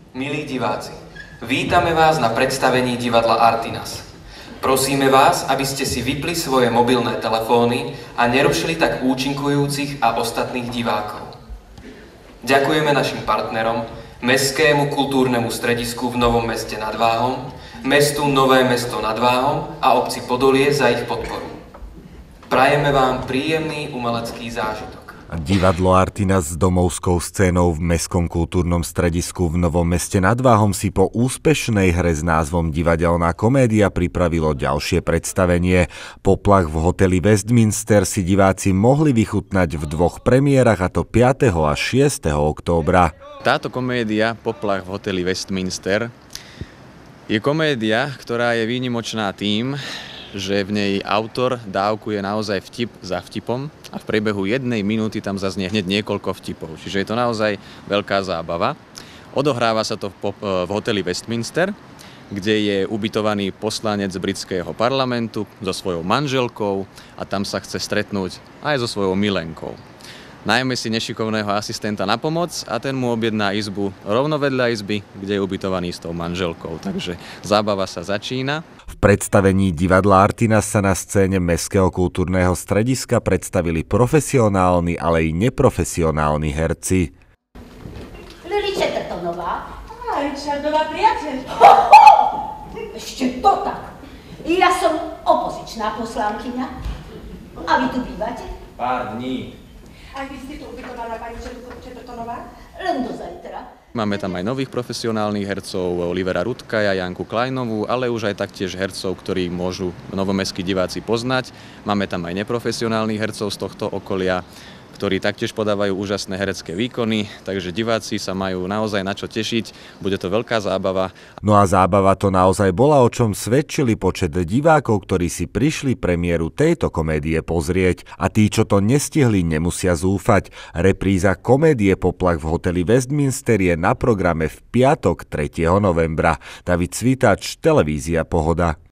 Milí diváci, vítame vás na predstavení divadla Artinas. Prosíme vás, aby ste si vypli svoje mobilné telefóny a nerušili tak účinkujúcich a ostatných divákov. Ďakujeme našim partnerom, Mestskému kultúrnemu stredisku v Novom Meste nad Váhom, mestu Nové Mesto nad Váhom a obci Podolie za ich podporu. Prajeme vám príjemný umelecký zážitok. Divadlo Artinas s domovskou scénou v Mestskom kultúrnom stredisku v Novom Meste nad Váhom si po úspešnej hre s názvom Divadelná komédia pripravilo ďalšie predstavenie. Poplach v hoteli Westminster si diváci mohli vychutnať v dvoch premiérach, a to 5. a 6. októbra. Táto komédia Poplach v hoteli Westminster je komédia, ktorá je výnimočná tým, že v nej autor dávkuje naozaj vtip za vtipom a v priebehu 1 minúty tam zaznie hneď niekoľko vtipov. Čiže je to naozaj veľká zábava. Odohráva sa to v hoteli Westminster, kde je ubytovaný poslanec britského parlamentu so svojou manželkou a tam sa chce stretnúť aj so svojou milenkou. Najmä si nešikovného asistenta na pomoc a ten mu objedná izbu rovno vedľa izby, kde je ubytovaný s tou manželkou. Takže zábava sa začína. V predstavení divadla Artinas sa na scéne Mestského kultúrneho strediska predstavili profesionálni, ale i neprofesionálni herci. Lili Chattertonová. Aj, Richardová priateľ. Ešte to tak. Ja som opozičná poslankyňa. A vy tu bývate? Pár dní. Aj vy ste tu ubytovaná, pani Chattertonová? Len do zajtra. Máme tam aj nových profesionálnych hercov, Olivera Rudkaja, Janku Kleinovú, ale už aj taktiež hercov, ktorí môžu novomestskí diváci poznať. Máme tam aj neprofesionálnych hercov z tohto okolia, ktorí taktiež podávajú úžasné herecké výkony, takže diváci sa majú naozaj na čo tešiť, bude to veľká zábava. No a zábava to naozaj bola, o čom svedčili počet divákov, ktorí si prišli premiéru tejto komédie pozrieť. A tí, čo to nestihli, nemusia zúfať. Repríza komédie Poplach v hoteli Westminster je na programe v piatok 3. novembra. David Cvitač, televízia Pohoda.